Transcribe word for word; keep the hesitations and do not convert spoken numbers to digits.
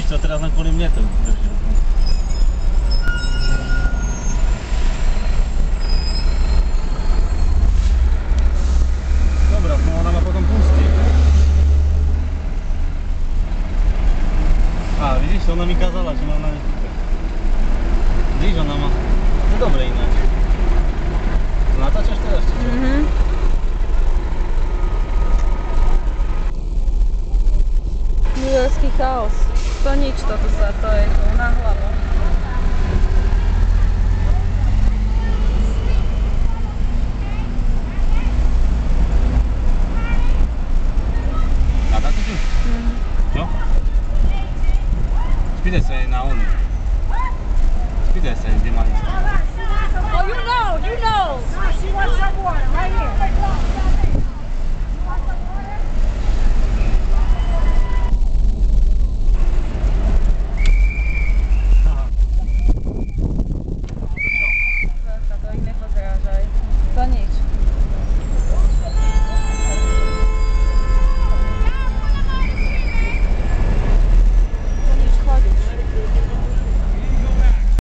čo, teraz len kvôli mne to drží. Dobra, no ona ma potom pustí. A vidíš, ona mi kázala, že mám na nej kúkať. Vidíš, ona má... To je dobre ináč. Natáčaš to ešte čo? Mhm. Newyorský chaos. To nič, toto sa, to je tu na hlavu. Natáčaš ju? Mhm. Čo? Spýtaj sa jej na onu. Spýtaj sa jej, kde má ísť. Oh, you know, you know! She wants some water right here.